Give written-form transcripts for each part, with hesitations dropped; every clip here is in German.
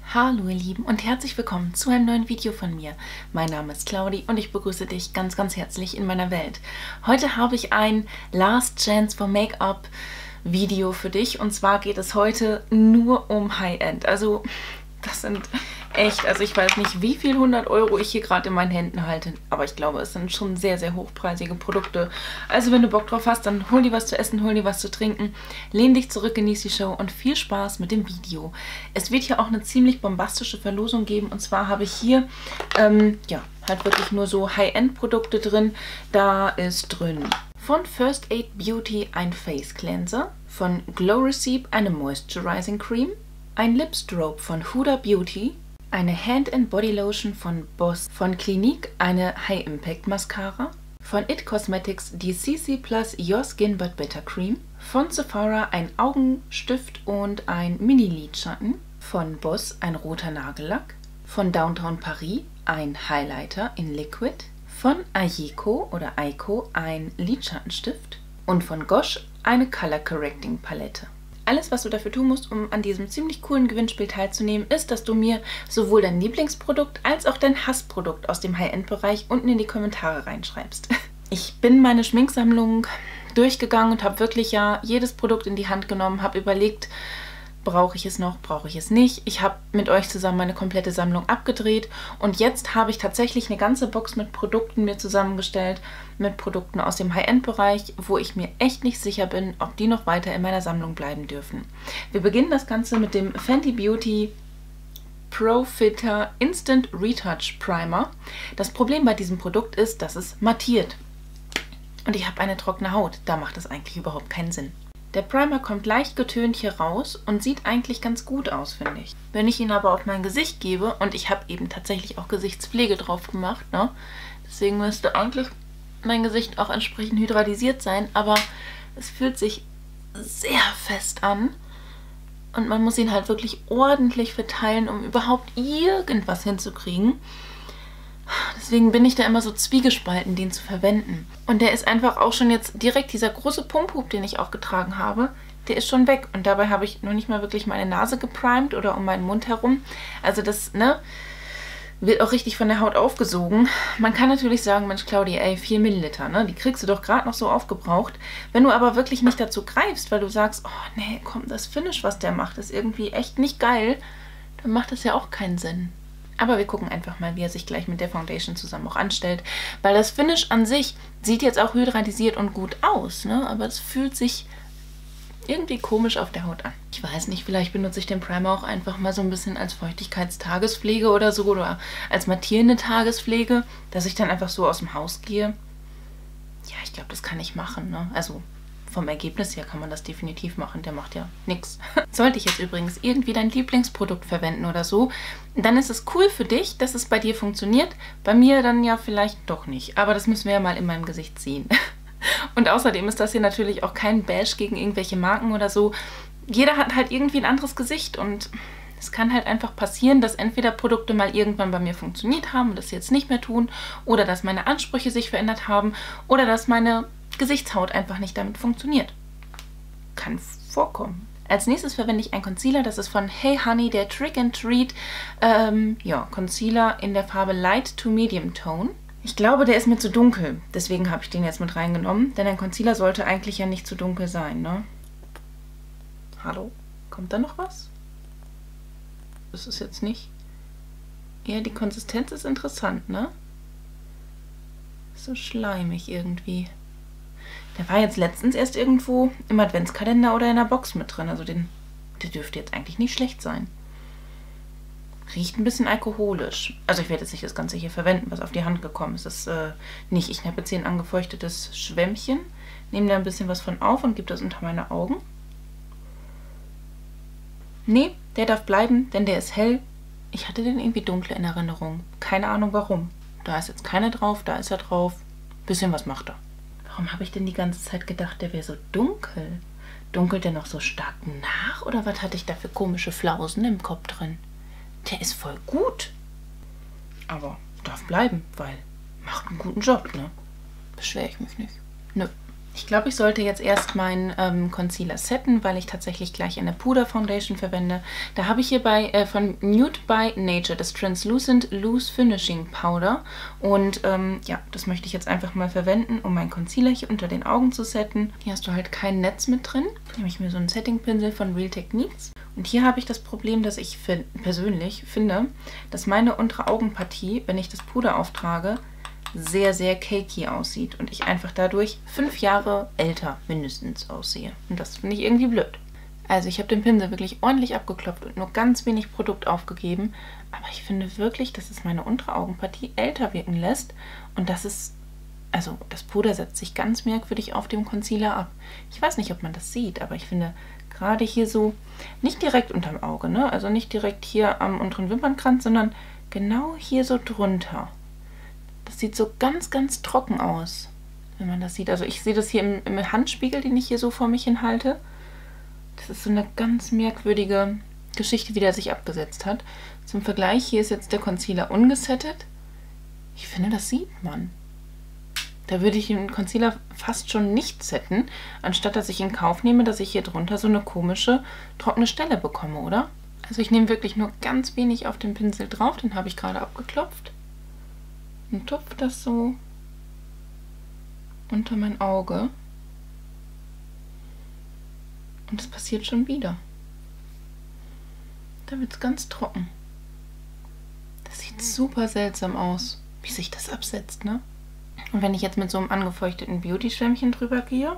Hallo ihr Lieben und herzlich willkommen zu einem neuen Video von mir. Mein Name ist Claudi und ich begrüße dich ganz, ganz herzlich in meiner Welt. Heute habe ich ein Last Chance for Make-up Video für dich und zwar geht es heute nur um High-End. Also das sind echt, also ich weiß nicht, wie viel 100 Euro ich hier gerade in meinen Händen halte, aber ich glaube, es sind schon sehr, sehr hochpreisige Produkte. Also wenn du Bock drauf hast, dann hol dir was zu essen, hol dir was zu trinken, lehn dich zurück, genieß die Show und viel Spaß mit dem Video. Es wird hier auch eine ziemlich bombastische Verlosung geben und zwar habe ich hier, halt wirklich nur so High-End-Produkte drin. Da ist drin von First Aid Beauty ein Face Cleanser, von Glow Recipe eine Moisturizing Cream, ein Lip Strobe von Huda Beauty, eine Hand and Body Lotion von Boss, von Clinique eine High Impact Mascara, von It Cosmetics die CC Plus Your Skin But Better Cream, von Sephora ein Augenstift und ein Mini-Lidschatten, von Boss ein roter Nagellack, von Downtown Paris ein Highlighter in Liquid, von Ayiko oder Aiko ein Lidschattenstift und von Gosh eine Color Correcting Palette. Alles, was du dafür tun musst, um an diesem ziemlich coolen Gewinnspiel teilzunehmen, ist, dass du mir sowohl dein Lieblingsprodukt als auch dein Hassprodukt aus dem High-End-Bereich unten in die Kommentare reinschreibst. Ich bin meine Schminksammlung durchgegangen und habe wirklich jedes Produkt in die Hand genommen, habe überlegt, brauche ich es noch, brauche ich es nicht. Ich habe mit euch zusammen meine komplette Sammlung abgedreht und jetzt habe ich tatsächlich eine ganze Box mit Produkten mir zusammengestellt, mit Produkten aus dem High-End-Bereich, wo ich mir echt nicht sicher bin, ob die noch weiter in meiner Sammlung bleiben dürfen. Wir beginnen das Ganze mit dem Fenty Beauty Pro Filter Instant Retouch Primer. Das Problem bei diesem Produkt ist, dass es mattiert. Und ich habe eine trockene Haut, da macht es eigentlich überhaupt keinen Sinn. Der Primer kommt leicht getönt hier raus und sieht eigentlich ganz gut aus, finde ich. Wenn ich ihn aber auf mein Gesicht gebe, und ich habe eben tatsächlich auch Gesichtspflege drauf gemacht, ne? Deswegen müsste eigentlich mein Gesicht auch entsprechend hydratisiert sein, aber es fühlt sich sehr fest an und man muss ihn halt wirklich ordentlich verteilen, um überhaupt irgendwas hinzukriegen. Deswegen bin ich da immer so zwiegespalten, den zu verwenden. Und der ist einfach auch schon jetzt direkt, dieser große Pumphub, den ich auch getragen habe, der ist schon weg. Und dabei habe ich noch nicht mal wirklich meine Nase geprimed oder um meinen Mund herum. Also das, wird auch richtig von der Haut aufgesogen. Man kann natürlich sagen, Mensch Claudia, ey, 4 Milliliter, ne? Die kriegst du doch gerade noch so aufgebraucht. Wenn du aber wirklich nicht dazu greifst, weil du sagst, oh nee, komm, das Finish, was der macht, ist irgendwie echt nicht geil, dann macht das ja auch keinen Sinn. Aber wir gucken einfach mal, wie er sich gleich mit der Foundation zusammen auch anstellt. Weil das Finish an sich sieht jetzt auch hydratisiert und gut aus, ne? Aber es fühlt sich irgendwie komisch auf der Haut an. Ich weiß nicht, vielleicht benutze ich den Primer auch einfach mal so ein bisschen als Feuchtigkeitstagespflege oder so. Oder als mattierende Tagespflege, dass ich dann einfach so aus dem Haus gehe. Ja, ich glaube, das kann ich machen, ne? Also vom Ergebnis her kann man das definitiv machen. Der macht ja nichts. Sollte ich jetzt übrigens irgendwie dein Lieblingsprodukt verwenden oder so, dann ist es cool für dich, dass es bei dir funktioniert. Bei mir dann ja vielleicht doch nicht. Aber das müssen wir ja mal in meinem Gesicht sehen. Und außerdem ist das hier natürlich auch kein Bash gegen irgendwelche Marken oder so. Jeder hat halt irgendwie ein anderes Gesicht und es kann halt einfach passieren, dass entweder Produkte mal irgendwann bei mir funktioniert haben und das jetzt nicht mehr tun oder dass meine Ansprüche sich verändert haben oder dass meine Gesichtshaut einfach nicht damit funktioniert. Kann vorkommen. Als nächstes verwende ich einen Concealer, das ist von Hey Honey, der Trick and Treat Concealer in der Farbe Light to Medium Tone. Ich glaube, der ist mir zu dunkel, deswegen habe ich den jetzt mit reingenommen, denn ein Concealer sollte eigentlich ja nicht zu dunkel sein, ne? Hallo? Kommt da noch was? Das ist jetzt nicht... Ja, die Konsistenz ist interessant, ne? So schleimig irgendwie. Der war jetzt letztens erst irgendwo im Adventskalender oder in der Box mit drin. Also der dürfte jetzt eigentlich nicht schlecht sein. Riecht ein bisschen alkoholisch. Also ich werde jetzt nicht das Ganze hier verwenden, was auf die Hand gekommen ist. Das nicht. Ich habe jetzt hier ein angefeuchtetes Schwämmchen. Nehme da ein bisschen was von auf und gebe das unter meine Augen. Nee, der darf bleiben, denn der ist hell. Ich hatte den irgendwie dunkle in Erinnerung. Keine Ahnung warum. Da ist jetzt keiner drauf, da ist er drauf. Bisschen was macht er. Warum habe ich denn die ganze Zeit gedacht, der wäre so dunkel? Dunkelt der noch so stark nach? Oder was hatte ich da für komische Flausen im Kopf drin? Der ist voll gut. Aber darf bleiben, weil macht einen guten Job, ne? Beschwere ich mich nicht. Nö. Ich glaube, ich sollte jetzt erst meinen Concealer setten, weil ich tatsächlich gleich eine Puder Foundation verwende. Da habe ich hier von Nude by Nature das Translucent Loose Finishing Powder. Und ja, das möchte ich jetzt einfach mal verwenden, um meinen Concealer hier unter den Augen zu setten. Hier hast du halt kein Netz mit drin. Hier habe ich mir so einen Setting-Pinsel von Real Techniques. Und hier habe ich das Problem, dass ich persönlich finde, dass meine untere Augenpartie, wenn ich das Puder auftrage, sehr, sehr cakey aussieht und ich einfach dadurch 5 Jahre älter mindestens aussehe. Und das finde ich irgendwie blöd. Also ich habe den Pinsel wirklich ordentlich abgeklopft und nur ganz wenig Produkt aufgegeben, aber ich finde wirklich, dass es meine untere Augenpartie älter wirken lässt und das ist, also das Puder setzt sich ganz merkwürdig auf dem Concealer ab. Ich weiß nicht, ob man das sieht, aber ich finde gerade hier so, nicht direkt unterm Auge, ne? Also nicht direkt hier am unteren Wimpernkranz, sondern genau hier so drunter. Das sieht so ganz, ganz trocken aus, wenn man das sieht. Also ich sehe das hier im Handspiegel, den ich hier so vor mich hin halte. Das ist so eine ganz merkwürdige Geschichte, wie der sich abgesetzt hat. Zum Vergleich, hier ist jetzt der Concealer ungesettet. Ich finde, das sieht man. Da würde ich den Concealer fast schon nicht setten, anstatt dass ich in Kauf nehme, dass ich hier drunter so eine komische, trockene Stelle bekomme, oder? Also ich nehme wirklich nur ganz wenig auf den Pinsel drauf, den habe ich gerade abgeklopft. Und tupfe das so unter mein Auge. Und es passiert schon wieder. Da wird es ganz trocken. Das sieht super seltsam aus, wie sich das absetzt, ne? Und wenn ich jetzt mit so einem angefeuchteten Beauty-Schwämmchen drüber gehe,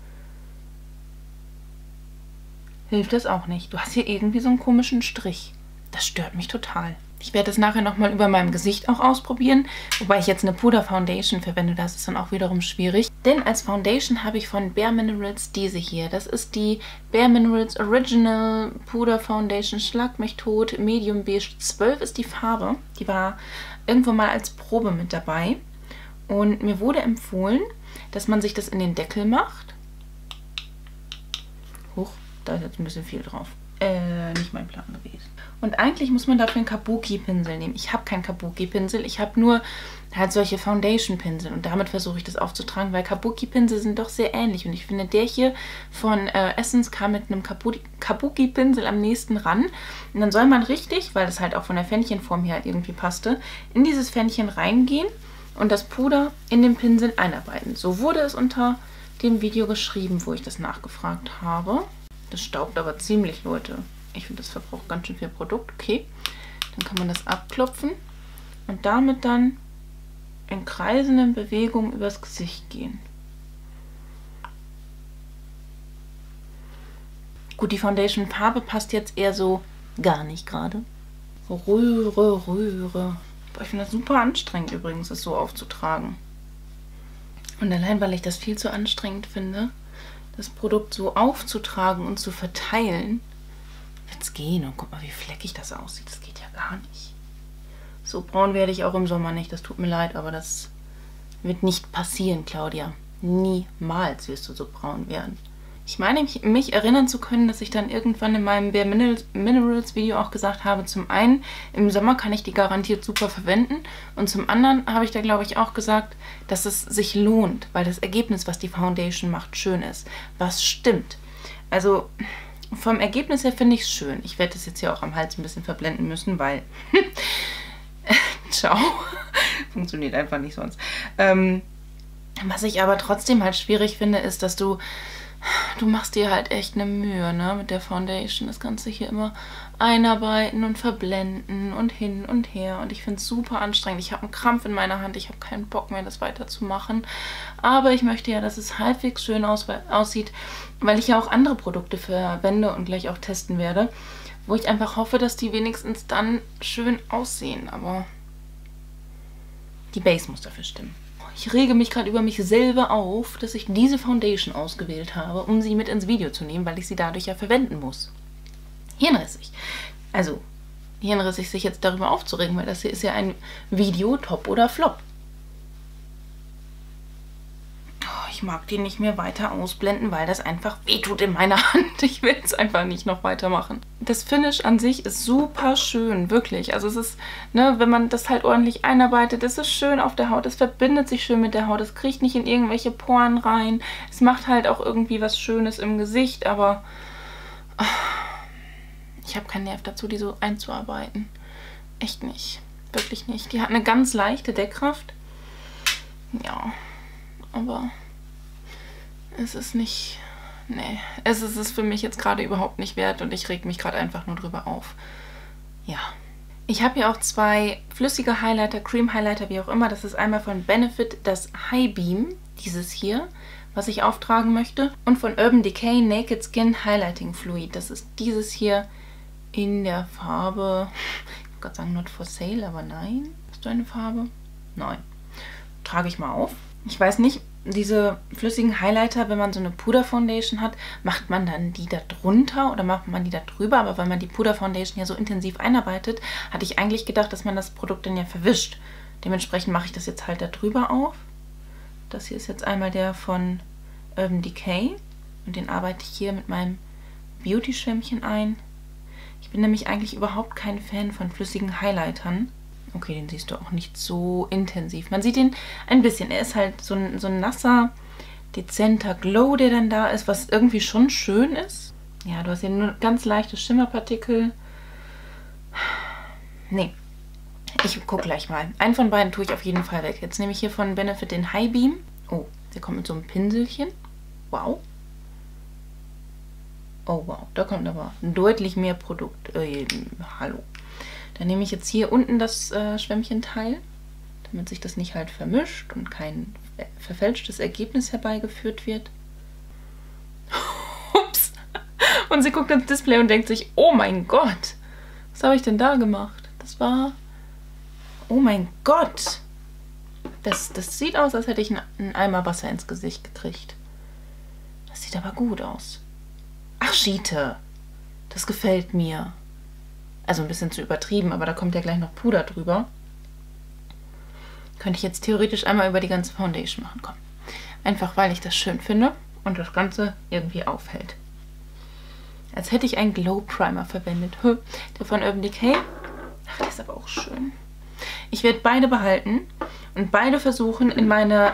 hilft das auch nicht. Du hast hier irgendwie so einen komischen Strich. Das stört mich total. Ich werde es nachher nochmal über meinem Gesicht auch ausprobieren, wobei ich jetzt eine Puder Foundation verwende, das ist dann auch wiederum schwierig. Denn als Foundation habe ich von Bare Minerals diese hier. Das ist die Bare Minerals Original Puder Foundation, Schlag mich tot, Medium Beige 12 ist die Farbe. Die war irgendwo mal als Probe mit dabei. Und mir wurde empfohlen, dass man sich das in den Deckel macht. Huch, da ist jetzt ein bisschen viel drauf. Nicht mein Plan gewesen. Und eigentlich muss man dafür einen Kabuki-Pinsel nehmen. Ich habe keinen Kabuki-Pinsel, ich habe nur halt solche Foundation-Pinsel. Und damit versuche ich das aufzutragen, weil Kabuki-Pinsel sind doch sehr ähnlich. Und ich finde, der hier von Essence kam mit einem Kabuki-Pinsel am nächsten ran. Und dann soll man richtig, weil das halt auch von der Fännchenform her irgendwie passte, in dieses Fännchen reingehen und das Puder in den Pinsel einarbeiten. So wurde es unter dem Video geschrieben, wo ich das nachgefragt habe. Das staubt aber ziemlich, Leute. Ich finde, das verbraucht ganz schön viel Produkt. Okay, dann kann man das abklopfen und damit dann in kreisenden Bewegungen übers Gesicht gehen. Gut, die Foundation-Farbe passt jetzt eher so gar nicht gerade. Rühre, rühre. Boah, ich finde das super anstrengend übrigens, das so aufzutragen. Und allein, weil ich das viel zu anstrengend finde, das Produkt so aufzutragen und zu verteilen, wird es gehen. Und guck mal, wie fleckig das aussieht. Das geht ja gar nicht. So braun werde ich auch im Sommer nicht. Das tut mir leid, aber das wird nicht passieren, Claudia. Niemals wirst du so braun werden. Ich meine, mich erinnern zu können, dass ich dann irgendwann in meinem Bare Minerals Video auch gesagt habe, zum einen, im Sommer kann ich die garantiert super verwenden und zum anderen habe ich da, glaube ich, auch gesagt, dass es sich lohnt, weil das Ergebnis, was die Foundation macht, schön ist. Was stimmt. Also vom Ergebnis her finde ich es schön. Ich werde das jetzt hier auch am Hals ein bisschen verblenden müssen, weil ciao. Funktioniert einfach nicht sonst. Was ich aber trotzdem halt schwierig finde, ist, dass du machst dir halt echt eine Mühe, ne, mit der Foundation. Das Ganze hier immer einarbeiten und verblenden und hin und her. Und ich finde es super anstrengend. Ich habe einen Krampf in meiner Hand. Ich habe keinen Bock mehr, das weiterzumachen. Aber ich möchte ja, dass es halbwegs schön aussieht, weil ich ja auch andere Produkte verwende und gleich auch testen werde, wo ich einfach hoffe, dass die wenigstens dann schön aussehen. Aber die Base muss dafür stimmen. Ich rege mich gerade über mich selber auf, dass ich diese Foundation ausgewählt habe, um sie mit ins Video zu nehmen, weil ich sie dadurch ja verwenden muss. Hirnrissig. Also, hirnrissig sich jetzt darüber aufzuregen, weil das hier ist ja ein Video, Top oder Flop. Oh, ich mag die nicht mehr weiter ausblenden, weil das einfach wehtut in meiner Hand. Ich will es einfach nicht noch weitermachen. das Finish an sich ist super schön, wirklich. Also es ist, ne, wenn man das halt ordentlich einarbeitet, es ist schön auf der Haut, es verbindet sich schön mit der Haut, es kriecht nicht in irgendwelche Poren rein. Es macht halt auch irgendwie was Schönes im Gesicht, aber ich habe keinen Nerv dazu, die so einzuarbeiten. Echt nicht. Wirklich nicht. Die hat eine ganz leichte Deckkraft. Ja, aber es ist nicht... Nee, es ist es für mich jetzt gerade überhaupt nicht wert und ich reg mich gerade einfach nur drüber auf. Ja. Ich habe hier auch zwei flüssige Highlighter, Cream Highlighter, wie auch immer. Das ist einmal von Benefit das High Beam, dieses hier, was ich auftragen möchte. Und von Urban Decay Naked Skin Highlighting Fluid. Das ist dieses hier in der Farbe, ich wollte gerade sagen Not for Sale, aber nein. Hast du eine Farbe? Nein. Trage ich mal auf. Ich weiß nicht, diese flüssigen Highlighter, wenn man so eine Puder-Foundation hat, macht man dann die da drunter oder macht man die da drüber? Aber weil man die Puder-Foundation ja so intensiv einarbeitet, hatte ich eigentlich gedacht, dass man das Produkt dann ja verwischt. Dementsprechend mache ich das jetzt halt da drüber auf. Das hier ist jetzt einmal der von Urban Decay und den arbeite ich hier mit meinem Beauty-Schwämmchen ein. Ich bin nämlich eigentlich überhaupt kein Fan von flüssigen Highlightern. Okay, den siehst du auch nicht so intensiv. Man sieht ihn ein bisschen. Er ist halt so ein nasser, dezenter Glow, der dann da ist, was irgendwie schon schön ist. Ja, du hast hier nur ganz leichte Schimmerpartikel. Nee, ich gucke gleich mal. Einen von beiden tue ich auf jeden Fall weg. Jetzt nehme ich hier von Benefit den High Beam. Oh, der kommt mit so einem Pinselchen. Wow. Oh wow, da kommt aber deutlich mehr Produkt. Hallo. Dann nehme ich jetzt hier unten das Schwämmchenteil, damit sich das nicht halt vermischt und kein verfälschtes Ergebnis herbeigeführt wird. Ups. Und sie guckt ins Display und denkt sich, oh mein Gott, was habe ich denn da gemacht? Das war... Oh mein Gott. Das sieht aus, als hätte ich einen Eimer Wasser ins Gesicht gekriegt. Das sieht aber gut aus. Ach, Schiete. Das gefällt mir. Also ein bisschen zu übertrieben, aber da kommt ja gleich noch Puder drüber. Könnte ich jetzt theoretisch einmal über die ganze Foundation machen. Komm. Einfach, weil ich das schön finde und das Ganze irgendwie aufhält. Als hätte ich einen Glow Primer verwendet. Der von Urban Decay. Ach, der ist aber auch schön. Ich werde beide behalten und beide versuchen in meine...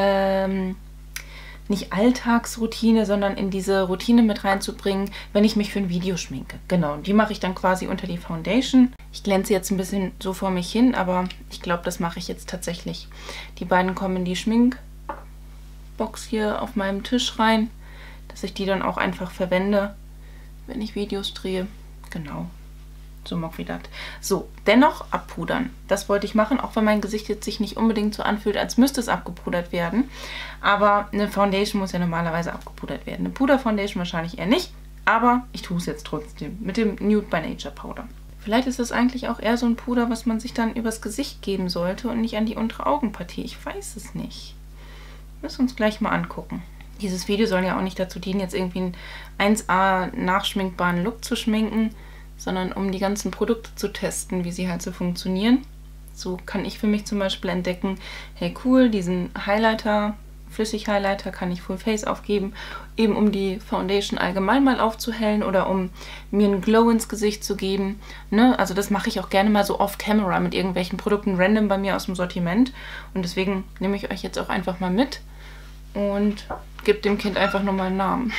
nicht Alltagsroutine, sondern in diese Routine mit reinzubringen, wenn ich mich für ein Video schminke. Genau, und die mache ich dann quasi unter die Foundation. Ich glänze jetzt ein bisschen so vor mich hin, aber ich glaube, das mache ich jetzt tatsächlich. Die beiden kommen in die Schminkbox hier auf meinem Tisch rein, dass ich die dann auch einfach verwende, wenn ich Videos drehe. Genau. So mag wie das. So, dennoch abpudern. Das wollte ich machen, auch wenn mein Gesicht jetzt sich nicht unbedingt so anfühlt, als müsste es abgepudert werden. Aber eine Foundation muss ja normalerweise abgepudert werden. Eine Puder-Foundation wahrscheinlich eher nicht, aber ich tue es jetzt trotzdem mit dem Nude by Nature Powder. Vielleicht ist das eigentlich auch eher so ein Puder, was man sich dann übers Gesicht geben sollte und nicht an die untere Augenpartie. Ich weiß es nicht. Müssen wir uns gleich mal angucken. Dieses Video soll ja auch nicht dazu dienen, jetzt irgendwie einen 1A nachschminkbaren Look zu schminken, sondern um die ganzen Produkte zu testen, wie sie halt so funktionieren. So kann ich für mich zum Beispiel entdecken, hey cool, diesen Highlighter, Flüssig-Highlighter kann ich Full Face aufgeben, eben um die Foundation allgemein mal aufzuhellen oder um mir einen Glow ins Gesicht zu geben. Ne? Also das mache ich auch gerne mal so off-camera mit irgendwelchen Produkten random bei mir aus dem Sortiment. Und deswegen nehme ich euch jetzt auch einfach mal mit und gebe dem Kind einfach nochmal einen Namen.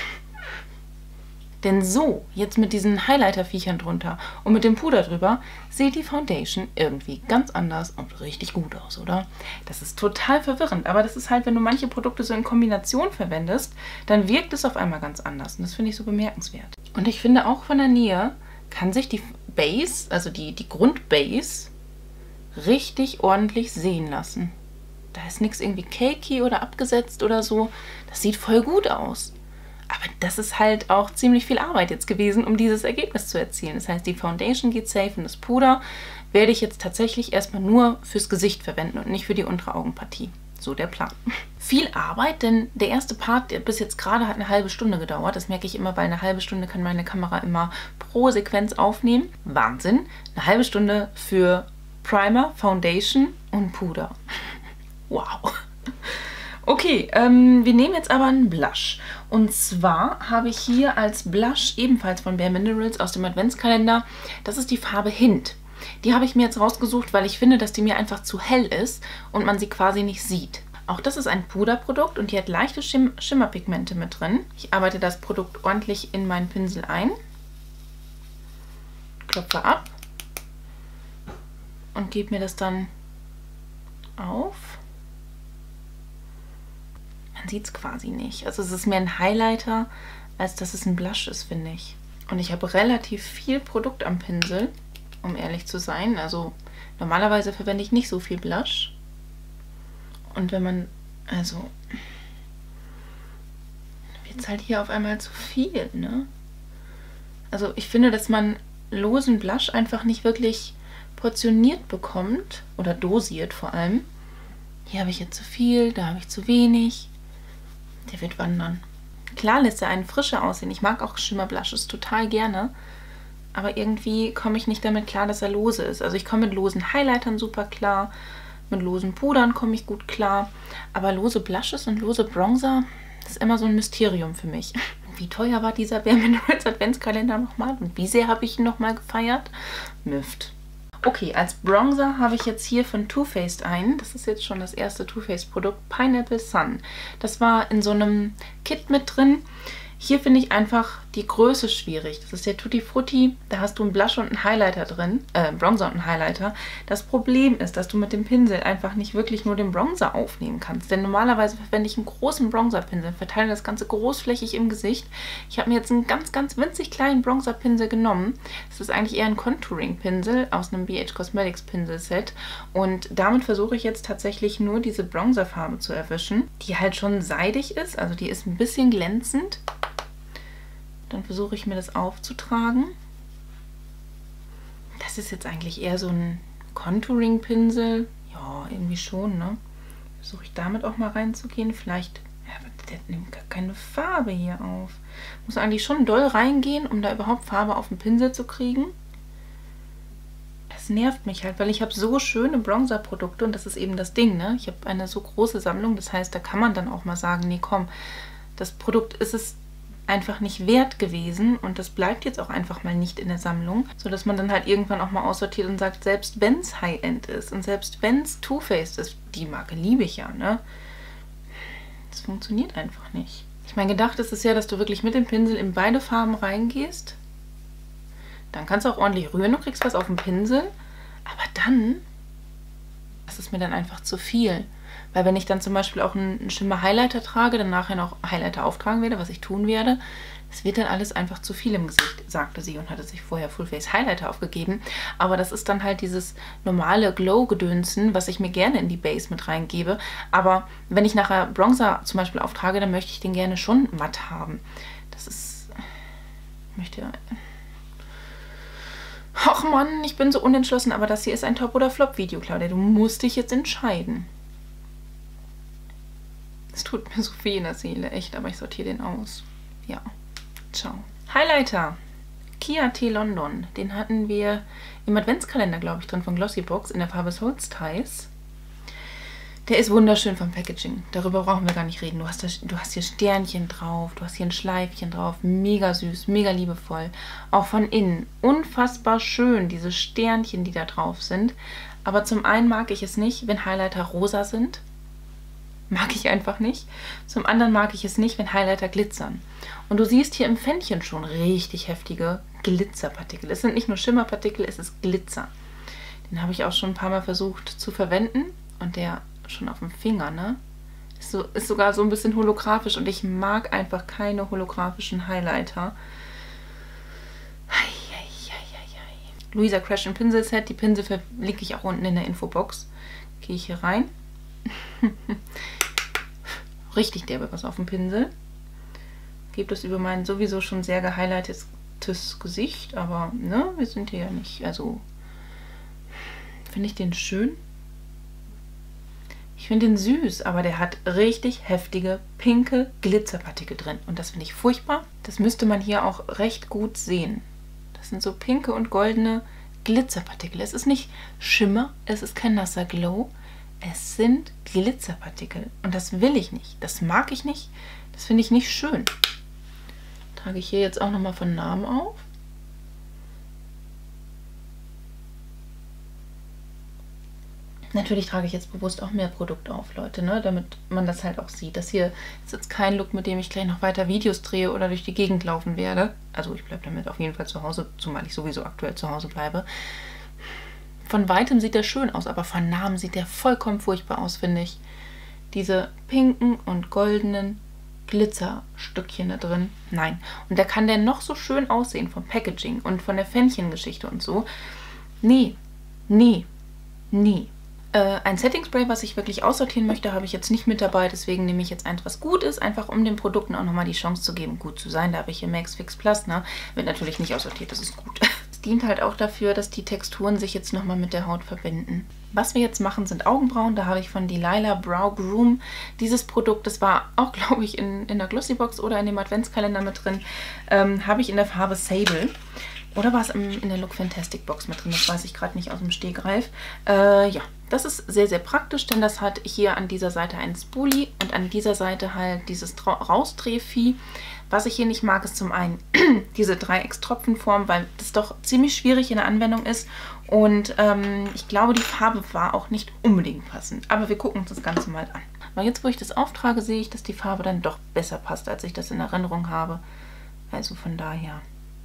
Denn so, jetzt mit diesen Highlighter-Viechern drunter und mit dem Puder drüber, sieht die Foundation irgendwie ganz anders und richtig gut aus, oder? Das ist total verwirrend, aber das ist halt, wenn du manche Produkte so in Kombination verwendest, dann wirkt es auf einmal ganz anders und das finde ich so bemerkenswert. Und ich finde auch von der Nähe kann sich die Base, also die Grundbase, richtig ordentlich sehen lassen. Da ist nichts irgendwie cakey oder abgesetzt oder so. Das sieht voll gut aus. Aber das ist halt auch ziemlich viel Arbeit jetzt gewesen, um dieses Ergebnis zu erzielen. Das heißt, die Foundation geht safe und das Puder werde ich jetzt tatsächlich erstmal nur fürs Gesicht verwenden und nicht für die untere Augenpartie. So der Plan. Viel Arbeit, denn der erste Part, der bis jetzt gerade hat eine halbe Stunde gedauert. Das merke ich immer, weil eine halbe Stunde kann meine Kamera immer pro Sequenz aufnehmen. Wahnsinn. Eine halbe Stunde für Primer, Foundation und Puder. Wow. Okay, wir nehmen jetzt aber einen Blush. Und zwar habe ich hier als Blush ebenfalls von Bare Minerals aus dem Adventskalender, das ist die Farbe Hint. Die habe ich mir jetzt rausgesucht, weil ich finde, dass die mir einfach zu hell ist und man sie quasi nicht sieht. Auch das ist ein Puderprodukt und die hat leichte Schimmerpigmente mit drin. Ich arbeite das Produkt ordentlich in meinen Pinsel ein, klopfe ab und gebe mir das dann auf. Man sieht es quasi nicht. Also es ist mehr ein Highlighter, als dass es ein Blush ist, finde ich. Und ich habe relativ viel Produkt am Pinsel, um ehrlich zu sein. Also normalerweise verwende ich nicht so viel Blush. Und wenn man, also wird es halt hier auf einmal zu viel, ne? Also ich finde, dass man losen Blush einfach nicht wirklich portioniert bekommt. Oder dosiert vor allem. Hier habe ich jetzt zu viel, da habe ich zu wenig. Der wird wandern. Klar lässt er einen frischer aussehen. Ich mag auch Schimmerblushes total gerne. Aber irgendwie komme ich nicht damit klar, dass er lose ist. Also ich komme mit losen Highlightern super klar. Mit losen Pudern komme ich gut klar. Aber lose Blushes und lose Bronzer, das ist immer so ein Mysterium für mich. Wie teuer war dieser Bare Minerals Adventskalender nochmal? Und wie sehr habe ich ihn nochmal gefeiert? Müfft. Okay, als Bronzer habe ich jetzt hier von Too Faced einen. Das ist jetzt schon das erste Too Faced Produkt, Pineapple Sun. Das war in so einem Kit mit drin. Hier finde ich einfach die Größe schwierig. Das ist der Tutti Frutti. Da hast du einen Blush und einen Highlighter drin. Bronzer und einen Highlighter. Das Problem ist, dass du mit dem Pinsel einfach nicht wirklich nur den Bronzer aufnehmen kannst. Denn normalerweise verwende ich einen großen Bronzerpinsel, verteile das Ganze großflächig im Gesicht. Ich habe mir jetzt einen ganz, ganz winzig kleinen Bronzerpinsel genommen. Das ist eigentlich eher ein Contouring-Pinsel aus einem BH Cosmetics Pinselset. Und damit versuche ich jetzt tatsächlich nur diese Bronzerfarbe zu erwischen, die halt schon seidig ist. Also die ist ein bisschen glänzend. Dann versuche ich mir das aufzutragen. Das ist jetzt eigentlich eher so ein Contouring-Pinsel. Ja, irgendwie schon, ne? Versuche ich damit auch mal reinzugehen. Vielleicht, ja, der nimmt gar keine Farbe hier auf. Muss eigentlich schon doll reingehen, um da überhaupt Farbe auf den Pinsel zu kriegen. Das nervt mich halt, weil ich habe so schöne Bronzer-Produkte und das ist eben das Ding, ne? Ich habe eine so große Sammlung, das heißt, da kann man dann auch mal sagen, nee, komm, das Produkt ist es einfach nicht wert gewesen und das bleibt jetzt auch einfach mal nicht in der Sammlung, sodass man dann halt irgendwann auch mal aussortiert und sagt, selbst wenn es High-End ist und selbst wenn es Too Faced ist, die Marke liebe ich ja, ne? Das funktioniert einfach nicht. Ich meine, gedacht ist es ja, dass du wirklich mit dem Pinsel in beide Farben reingehst. Dann kannst du auch ordentlich rühren, du kriegst was auf dem Pinsel, aber dann, das ist mir dann einfach zu viel. Weil wenn ich dann zum Beispiel auch einen Schimmer-Highlighter trage, dann nachher noch Highlighter auftragen werde, was ich tun werde, es wird dann alles einfach zu viel im Gesicht, sagte sie und hatte sich vorher Full Face Highlighter aufgegeben. Aber das ist dann halt dieses normale Glow-Gedönsen, was ich mir gerne in die Base mit reingebe. Aber wenn ich nachher Bronzer zum Beispiel auftrage, dann möchte ich den gerne schon matt haben. Das ist... Ich möchte... Ach Mann, ich bin so unentschlossen, aber das hier ist ein Top- oder Flop-Video, Claudia. Du musst dich jetzt entscheiden. Es tut mir so weh in der Seele, echt, aber ich sortiere den aus. Ja, ciao. Highlighter. Kia T London. Den hatten wir im Adventskalender, glaube ich, drin von Glossybox in der Farbe Solstice. Der ist wunderschön vom Packaging. Darüber brauchen wir gar nicht reden. Du hast hier Sternchen drauf, du hast hier ein Schleifchen drauf. Mega süß, mega liebevoll. Auch von innen. Unfassbar schön, diese Sternchen, die da drauf sind. Aber zum einen mag ich es nicht, wenn Highlighter rosa sind. Mag ich einfach nicht. Zum anderen mag ich es nicht, wenn Highlighter glitzern. Und du siehst hier im Pfännchen schon richtig heftige Glitzerpartikel. Es sind nicht nur Schimmerpartikel, es ist Glitzer. Den habe ich auch schon ein paar Mal versucht zu verwenden. Und der schon auf dem Finger, ne? Ist sogar so ein bisschen holographisch. Und ich mag einfach keine holographischen Highlighter. Louisa Crash and Pinsel Set. Die Pinsel verlinke ich auch unten in der Infobox. Gehe ich hier rein. Richtig derbe was auf dem Pinsel. Gebe das über mein sowieso schon sehr gehighlightetes Gesicht, aber ne, wir sind hier ja nicht, also finde ich den schön. Ich finde den süß, aber der hat richtig heftige, pinke Glitzerpartikel drin und das finde ich furchtbar. Das müsste man hier auch recht gut sehen. Das sind so pinke und goldene Glitzerpartikel. Es ist nicht Schimmer, es ist kein nasser Glow. Es sind Glitzerpartikel und das will ich nicht. Das mag ich nicht. Das finde ich nicht schön. Trage ich hier jetzt auch nochmal von Namen auf. Natürlich trage ich jetzt bewusst auch mehr Produkt auf, Leute, ne? Damit man das halt auch sieht. Das hier ist jetzt kein Look, mit dem ich gleich noch weiter Videos drehe oder durch die Gegend laufen werde. Also ich bleibe damit auf jeden Fall zu Hause, zumal ich sowieso aktuell zu Hause bleibe. Von weitem sieht der schön aus, aber von Namen sieht der vollkommen furchtbar aus, finde ich. Diese pinken und goldenen Glitzerstückchen da drin. Nein. Und da kann der noch so schön aussehen vom Packaging und von der Fännchengeschichte und so. Nee, nee, nee. Ein Setting Spray, was ich wirklich aussortieren möchte, habe ich jetzt nicht mit dabei. Deswegen nehme ich jetzt eins, was gut ist, einfach um den Produkten auch nochmal die Chance zu geben, gut zu sein. Da habe ich hier Max Fix Plus, ne? Wird natürlich nicht aussortiert, das ist gut. Es dient halt auch dafür, dass die Texturen sich jetzt nochmal mit der Haut verbinden. Was wir jetzt machen, sind Augenbrauen. Da habe ich von Delilah Brow Groom dieses Produkt. Das war auch, glaube ich, in der Glossybox oder in dem Adventskalender mit drin. Habe ich in der Farbe Sable. Oder war es in der Look Fantastic Box mit drin? Das weiß ich gerade nicht aus dem Stegreif. Ja, das ist sehr, sehr praktisch, denn das hat hier an dieser Seite einen Spoolie und an dieser Seite halt dieses Rausdrehvieh. Was ich hier nicht mag, ist zum einen diese Dreieckstropfenform, weil das doch ziemlich schwierig in der Anwendung ist. Und ich glaube, die Farbe war auch nicht unbedingt passend. Aber wir gucken uns das Ganze mal an. Aber jetzt, wo ich das auftrage, sehe ich, dass die Farbe dann doch besser passt, als ich das in Erinnerung habe. Also von daher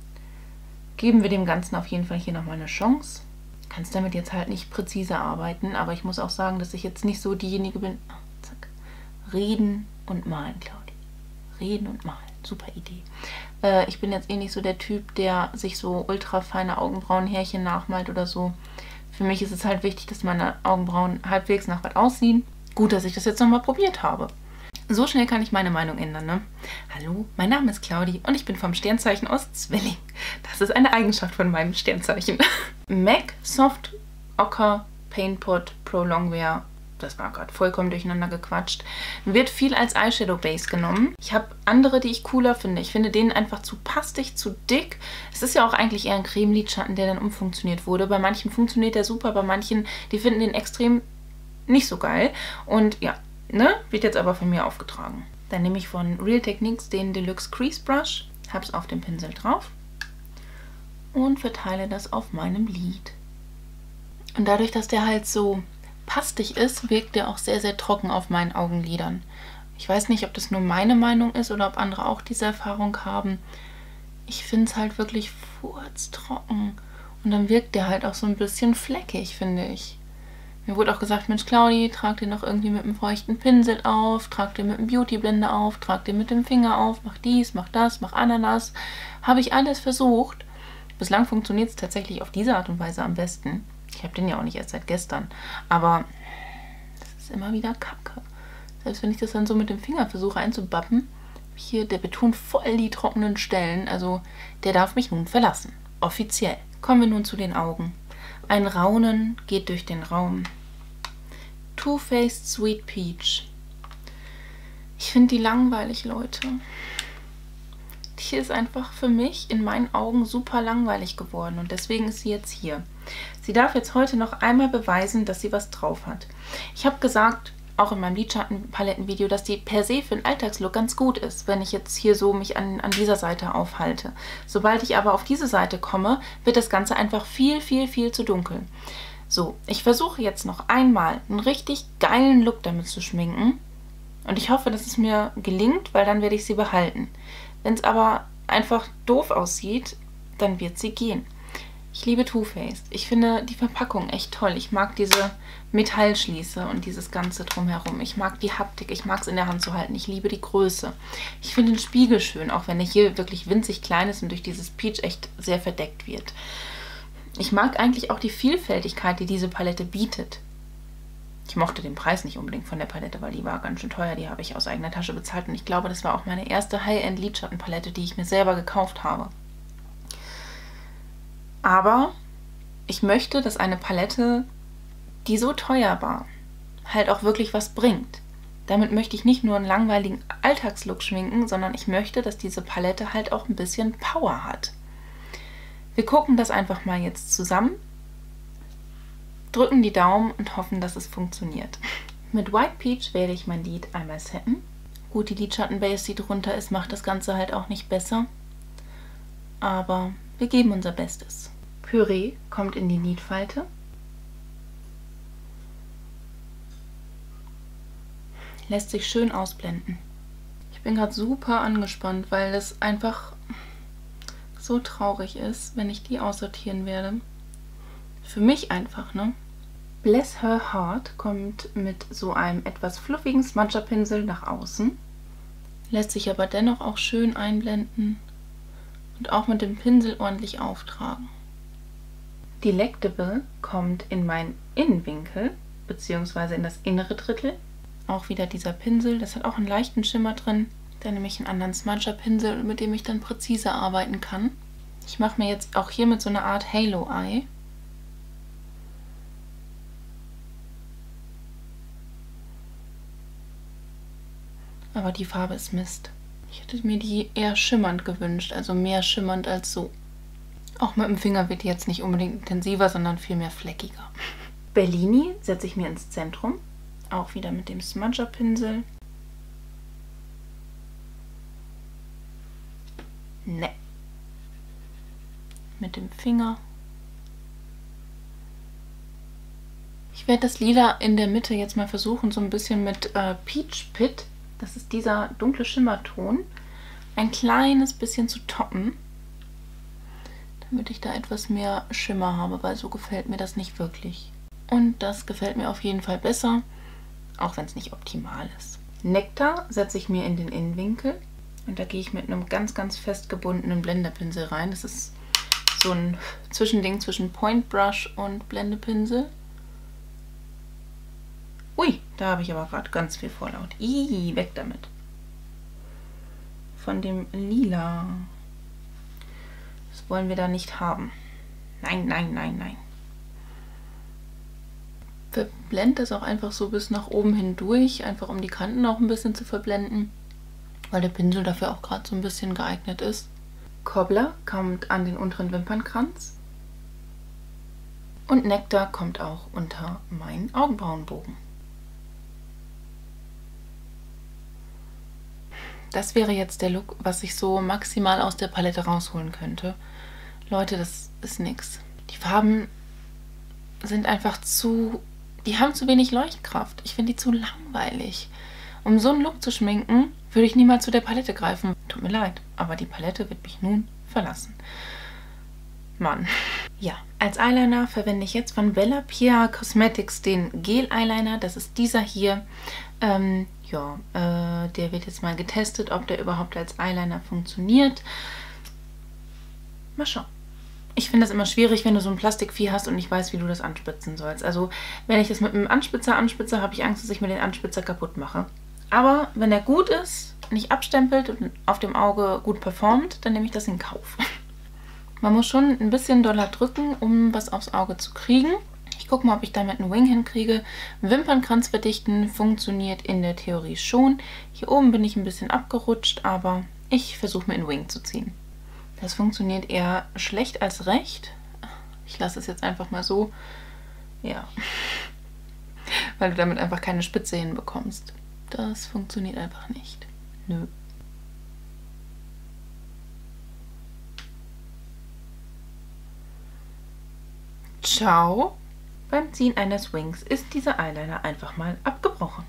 geben wir dem Ganzen auf jeden Fall hier nochmal eine Chance. Kannst damit jetzt halt nicht präzise arbeiten, aber ich muss auch sagen, dass ich jetzt nicht so diejenige bin. Oh, zack. Reden und malen, Claudi. Reden und malen. Super Idee. Ich bin jetzt eh nicht so der Typ, der sich so ultra feine Augenbrauenhärchen nachmalt oder so. Für mich ist es halt wichtig, dass meine Augenbrauen halbwegs nach was aussehen. Gut, dass ich das jetzt nochmal probiert habe. So schnell kann ich meine Meinung ändern, ne? Hallo, mein Name ist Claudi und ich bin vom Sternzeichen aus Zwilling. Das ist eine Eigenschaft von meinem Sternzeichen. MAC Soft Ochre Paint Pot Pro Longwear. Das war gerade vollkommen durcheinander gequatscht. Wird viel als Eyeshadow Base genommen. Ich habe andere, die ich cooler finde. Ich finde den einfach zu pastig, zu dick. Es ist ja auch eigentlich eher ein Cremelidschatten, der dann umfunktioniert wurde. Bei manchen funktioniert der super, bei manchen, die finden den extrem nicht so geil. Und ja, ne, wird jetzt aber von mir aufgetragen. Dann nehme ich von Real Techniques den Deluxe Crease Brush, habe es auf dem Pinsel drauf und verteile das auf meinem Lid. Und dadurch, dass der halt so pastig ist, wirkt der auch sehr, sehr trocken auf meinen Augenlidern. Ich weiß nicht, ob das nur meine Meinung ist oder ob andere auch diese Erfahrung haben. Ich finde es halt wirklich furztrocken. Und dann wirkt der halt auch so ein bisschen fleckig, finde ich. Mir wurde auch gesagt, Mensch Claudi, trag den noch irgendwie mit einem feuchten Pinsel auf, trag den mit einem Beauty-Blender auf, trag den mit dem Finger auf, mach dies, mach das, mach Ananas. Habe ich alles versucht. Bislang funktioniert es tatsächlich auf diese Art und Weise am besten. Ich habe den ja auch nicht erst seit gestern. Aber das ist immer wieder Kacke. Selbst wenn ich das dann so mit dem Finger versuche einzubappen, hier, der betont voll die trockenen Stellen. Also der darf mich nun verlassen. Offiziell. Kommen wir nun zu den Augen. Ein Raunen geht durch den Raum. Too Faced Sweet Peach. Ich finde die langweilig, Leute. Die ist einfach für mich in meinen Augen super langweilig geworden und deswegen ist sie jetzt hier. Sie darf jetzt heute noch einmal beweisen, dass sie was drauf hat. Ich habe gesagt, auch in meinem Lidschattenpalettenvideo, dass die per se für den Alltagslook ganz gut ist, wenn ich jetzt hier so mich an dieser Seite aufhalte. Sobald ich aber auf diese Seite komme, wird das Ganze einfach viel, viel, viel zu dunkel. So, ich versuche jetzt noch einmal einen richtig geilen Look damit zu schminken und ich hoffe, dass es mir gelingt, weil dann werde ich sie behalten. Wenn es aber einfach doof aussieht, dann wird sie gehen. Ich liebe Too Faced. Ich finde die Verpackung echt toll. Ich mag diese Metallschließe und dieses Ganze drumherum. Ich mag die Haptik. Ich mag es in der Hand zu halten. Ich liebe die Größe. Ich finde den Spiegel schön, auch wenn er hier wirklich winzig klein ist und durch dieses Peach echt sehr verdeckt wird. Ich mag eigentlich auch die Vielfältigkeit, die diese Palette bietet. Ich mochte den Preis nicht unbedingt von der Palette, weil die war ganz schön teuer. Die habe ich aus eigener Tasche bezahlt und ich glaube, das war auch meine erste High-End-Lidschattenpalette, die ich mir selber gekauft habe. Aber ich möchte, dass eine Palette, die so teuer war, halt auch wirklich was bringt. Damit möchte ich nicht nur einen langweiligen Alltagslook schminken, sondern ich möchte, dass diese Palette halt auch ein bisschen Power hat. Wir gucken das einfach mal jetzt zusammen. drücken die Daumen und hoffen, dass es funktioniert. Mit White Peach werde ich mein Lid einmal setten. Gut, die Lidschattenbase, die drunter ist, macht das Ganze halt auch nicht besser. Aber wir geben unser Bestes. Püree kommt in die Lidfalte. Lässt sich schön ausblenden. Ich bin gerade super angespannt, weil das einfach so traurig ist, wenn ich die aussortieren werde. Für mich einfach, ne? Bless Her Heart kommt mit so einem etwas fluffigen Smudger-Pinsel nach außen. Lässt sich aber dennoch auch schön einblenden und auch mit dem Pinsel ordentlich auftragen. Delectable kommt in meinen Innenwinkel, beziehungsweise in das innere Drittel. Auch wieder dieser Pinsel, das hat auch einen leichten Schimmer drin. Dann nehme ich einen anderen Smudger-Pinsel, mit dem ich dann präziser arbeiten kann. Ich mache mir jetzt auch hier mit so einer Art Halo-Eye. Aber die Farbe ist Mist. Ich hätte mir die eher schimmernd gewünscht, also mehr schimmernd als so. Auch mit dem Finger wird die jetzt nicht unbedingt intensiver, sondern vielmehr fleckiger. Bellini setze ich mir ins Zentrum. Auch wieder mit dem Smudger-Pinsel. Ne. Mit dem Finger. Ich werde das Lila in der Mitte jetzt mal versuchen, so ein bisschen mit Peach Pit, das ist dieser dunkle Schimmerton, ein kleines bisschen zu toppen, damit ich da etwas mehr Schimmer habe, weil so gefällt mir das nicht wirklich. Und das gefällt mir auf jeden Fall besser, auch wenn es nicht optimal ist. Nektar setze ich mir in den Innenwinkel und da gehe ich mit einem ganz, ganz fest gebundenen Blenderpinsel rein. Das ist so ein Zwischending zwischen Point Brush und Blendepinsel. Ui, da habe ich aber gerade ganz viel Vorlaut. Ih, weg damit. Von dem Lila. Das wollen wir da nicht haben. Nein, nein, nein, nein. Verblende das auch einfach so bis nach oben hindurch, einfach um die Kanten auch ein bisschen zu verblenden, weil der Pinsel dafür auch gerade so ein bisschen geeignet ist. Cobbler kommt an den unteren Wimpernkranz und Nektar kommt auch unter meinen Augenbrauenbogen. Das wäre jetzt der Look, was ich so maximal aus der Palette rausholen könnte. Leute, das ist nix. Die Farben sind einfach zu... Die haben zu wenig Leuchtkraft. Ich finde die zu langweilig. Um so einen Look zu schminken, würde ich niemals zu der Palette greifen. Tut mir leid, aber die Palette wird mich nun verlassen. Mann. Ja, als Eyeliner verwende ich jetzt von Bella Pia Cosmetics den Gel-Eyeliner. Das ist dieser hier. Der wird jetzt mal getestet, ob der überhaupt als Eyeliner funktioniert. Mal schauen. Ich finde das immer schwierig, wenn du so ein Plastikvieh hast und nicht weißt, wie du das anspitzen sollst. Also, wenn ich das mit einem Anspitzer anspitze, habe ich Angst, dass ich mir den Anspitzer kaputt mache. Aber wenn er gut ist, nicht abstempelt und auf dem Auge gut performt, dann nehme ich das in Kauf. Man muss schon ein bisschen doller drücken, um was aufs Auge zu kriegen. Ich gucke mal, ob ich damit einen Wing hinkriege. Wimpernkranz verdichten funktioniert in der Theorie schon. Hier oben bin ich ein bisschen abgerutscht, aber ich versuche mir einen Wing zu ziehen. Das funktioniert eher schlecht als recht. Ich lasse es jetzt einfach mal so. Ja. Weil du damit einfach keine Spitze hinbekommst. Das funktioniert einfach nicht. Nö. Ciao. Beim Ziehen eines Wings ist dieser Eyeliner einfach mal abgebrochen.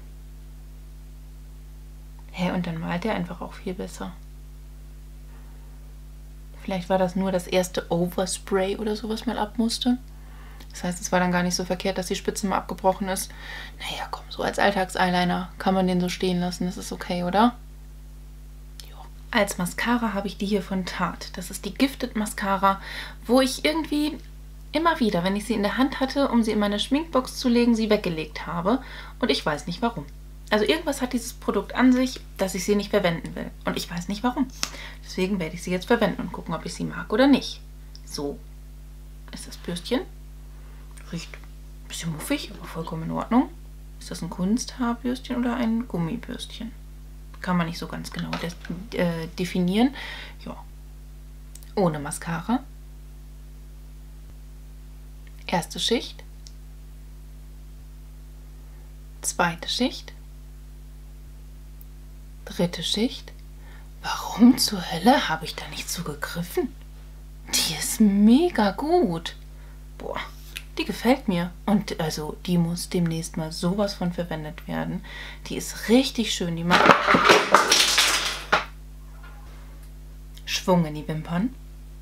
Hä, und dann malt er einfach auch viel besser. Vielleicht war das nur das erste Overspray oder so, was mal ab musste. Das heißt, es war dann gar nicht so verkehrt, dass die Spitze mal abgebrochen ist. Naja, komm, so als Alltags-Eyeliner kann man den so stehen lassen. Das ist okay, oder? Jo. Als Mascara habe ich die hier von Tarte. Das ist die Gifted Mascara, wo ich irgendwie immer wieder, wenn ich sie in der Hand hatte, um sie in meine Schminkbox zu legen, sie weggelegt habe. Und ich weiß nicht warum. Also irgendwas hat dieses Produkt an sich, dass ich sie nicht verwenden will. Und ich weiß nicht warum. Deswegen werde ich sie jetzt verwenden und gucken, ob ich sie mag oder nicht. So ist das Bürstchen. Riecht ein bisschen muffig, aber vollkommen in Ordnung. Ist das ein Kunsthaarbürstchen oder ein Gummibürstchen? Kann man nicht so ganz genau definieren. Ja. Ohne Mascara. Erste Schicht. Zweite Schicht. Dritte Schicht. Warum zur Hölle habe ich da nicht so gegriffen? Die ist mega gut. Boah, die gefällt mir. Und also, die muss demnächst mal sowas von verwendet werden. Die ist richtig schön. Die macht Schwung in die Wimpern.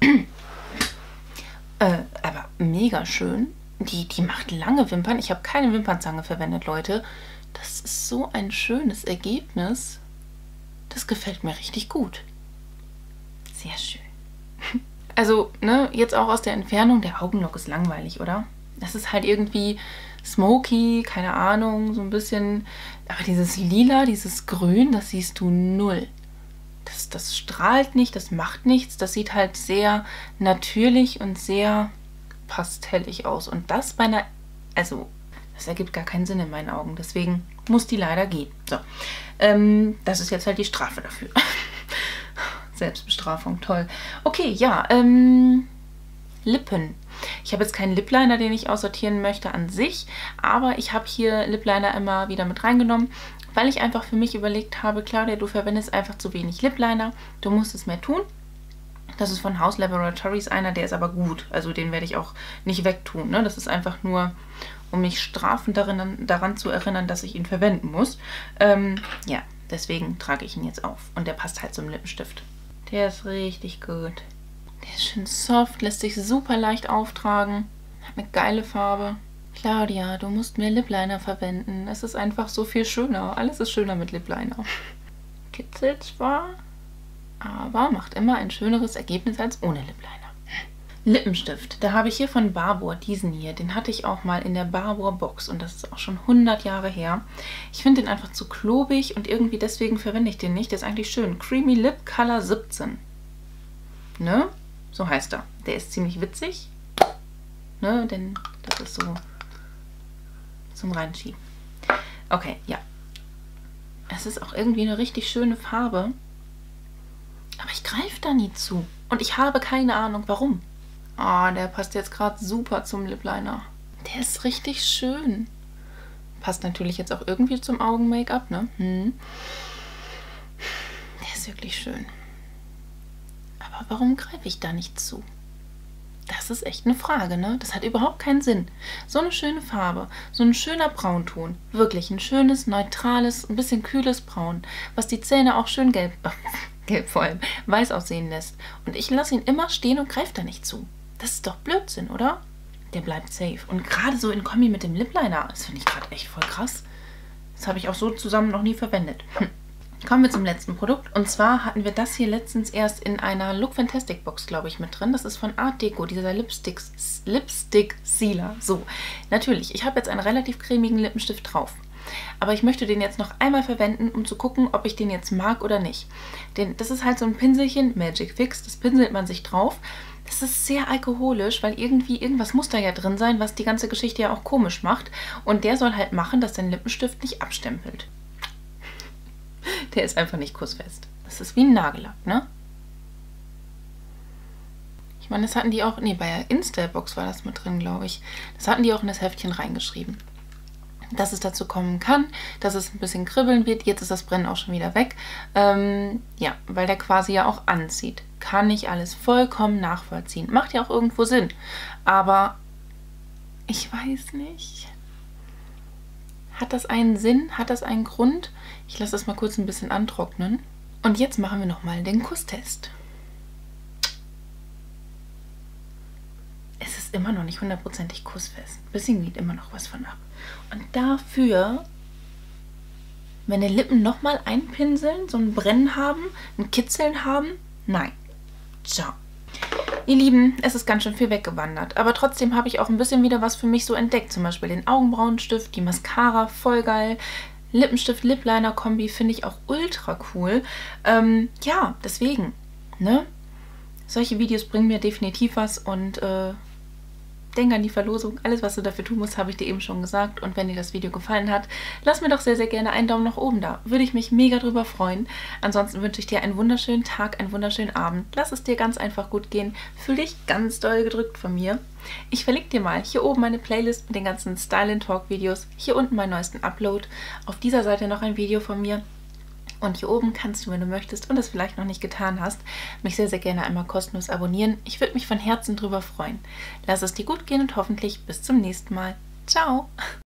Aber mega schön. Die macht lange Wimpern. Ich habe keine Wimpernzange verwendet, Leute. Das ist so ein schönes Ergebnis. Das gefällt mir richtig gut. Sehr schön. Also, ne, jetzt auch aus der Entfernung, der Augenlock ist langweilig, oder? Das ist halt irgendwie smoky, keine Ahnung, so ein bisschen. Aber dieses Lila, dieses Grün, das siehst du null. Das strahlt nicht, das macht nichts. Das sieht halt sehr natürlich und sehr pastellig aus. Und das bei einer, also das ergibt gar keinen Sinn in meinen Augen. Deswegen muss die leider gehen. So, das ist jetzt halt die Strafe dafür. Selbstbestrafung, toll. Okay, ja, Lippen. Ich habe jetzt keinen Lip Liner, den ich aussortieren möchte an sich, aber ich habe hier Lip Liner immer wieder mit reingenommen, weil ich einfach für mich überlegt habe, Claudia, du verwendest einfach zu wenig Lip Liner, du musst es mehr tun. Das ist von House Laboratories einer, der ist aber gut. Also den werde ich auch nicht wegtun. Ne? Das ist einfach nur, um mich strafend daran zu erinnern, dass ich ihn verwenden muss. Ja, deswegen trage ich ihn jetzt auf. Und der passt halt zum Lippenstift. Der ist richtig gut. Der ist schön soft, lässt sich super leicht auftragen. Hat eine geile Farbe. Claudia, du musst mehr Lip Liner verwenden. Es ist einfach so viel schöner. Alles ist schöner mit Lip Liner. Kitzelt zwar, aber macht immer ein schöneres Ergebnis als ohne Lip Liner. Lippenstift. Da habe ich hier von Barbour diesen hier. Den hatte ich auch mal in der Barbour Box und das ist auch schon 100 Jahre her. Ich finde den einfach zu klobig und irgendwie deswegen verwende ich den nicht. Der ist eigentlich schön. Creamy Lip Color 17. Ne? So heißt er. Der ist ziemlich witzig. Ne? Denn das ist so zum Reinschieben. Okay, ja. Es ist auch irgendwie eine richtig schöne Farbe. Aber ich greife da nie zu. Und ich habe keine Ahnung, warum. Oh, der passt jetzt gerade super zum Lip Liner. Der ist richtig schön. Passt natürlich jetzt auch irgendwie zum Augen-Make-up, ne? Der ist wirklich schön. Aber warum greife ich da nicht zu? Das ist echt eine Frage, ne? Das hat überhaupt keinen Sinn. So eine schöne Farbe, so ein schöner Braunton. Wirklich ein schönes, neutrales, ein bisschen kühles Braun, was die Zähne auch schön gelb vor allem, weiß aussehen lässt. Und ich lasse ihn immer stehen und greife da nicht zu. Das ist doch Blödsinn, oder? Der bleibt safe. Und gerade so in Kombi mit dem Lip Liner, das finde ich gerade echt voll krass. Das habe ich auch so zusammen noch nie verwendet. Kommen wir zum letzten Produkt. Und zwar hatten wir das hier letztens erst in einer Look Fantastic Box, glaube ich, mit drin. Das ist von Art Deco, dieser Lipstick Sealer. So, natürlich, ich habe jetzt einen relativ cremigen Lippenstift drauf. Aber ich möchte den jetzt noch einmal verwenden, um zu gucken, ob ich den jetzt mag oder nicht. Das ist halt so ein Pinselchen, Magic Fix, das pinselt man sich drauf. Das ist sehr alkoholisch, weil irgendwas muss da ja drin sein, was die ganze Geschichte ja auch komisch macht. Und der soll halt machen, dass dein Lippenstift nicht abstempelt. Der ist einfach nicht kussfest. Das ist wie ein Nagellack, ne? Ich meine, das hatten die auch, nee, bei der Insta-Box war das mit drin, glaube ich. Das hatten die auch in das Heftchen reingeschrieben. Dass es dazu kommen kann, dass es ein bisschen kribbeln wird. Jetzt ist das Brennen auch schon wieder weg. Ja, weil der quasi ja auch anzieht. Kann ich alles vollkommen nachvollziehen. Macht ja auch irgendwo Sinn. Aber ich weiß nicht. Hat das einen Sinn? Hat das einen Grund? Ich lasse das mal kurz ein bisschen antrocknen. Und jetzt machen wir nochmal den Kusstest. Es ist immer noch nicht hundertprozentig kussfest. Ein bisschen geht immer noch was von ab. Und dafür, wenn die Lippen nochmal einpinseln, so ein Brennen haben, ein Kitzeln haben, nein. Ciao. Ihr Lieben, es ist ganz schön viel weggewandert. Aber trotzdem habe ich auch ein bisschen wieder was für mich so entdeckt. Zum Beispiel den Augenbrauenstift, die Mascara, voll geil. Lippenstift-Lip-Liner-Kombi finde ich auch ultra cool. Ja, deswegen, ne? Solche Videos bringen mir definitiv was und denk an die Verlosung. Alles, was du dafür tun musst, habe ich dir eben schon gesagt. Und wenn dir das Video gefallen hat, lass mir doch sehr, sehr gerne einen Daumen nach oben da. Würde ich mich mega drüber freuen. Ansonsten wünsche ich dir einen wunderschönen Tag, einen wunderschönen Abend. Lass es dir ganz einfach gut gehen. Fühl dich ganz doll gedrückt von mir. Ich verlinke dir mal hier oben meine Playlist mit den ganzen Style & Talk Videos. Hier unten meinen neuesten Upload. Auf dieser Seite noch ein Video von mir. Und hier oben kannst du, wenn du möchtest und das vielleicht noch nicht getan hast, mich sehr, sehr gerne einmal kostenlos abonnieren. Ich würde mich von Herzen drüber freuen. Lass es dir gut gehen und hoffentlich bis zum nächsten Mal. Ciao!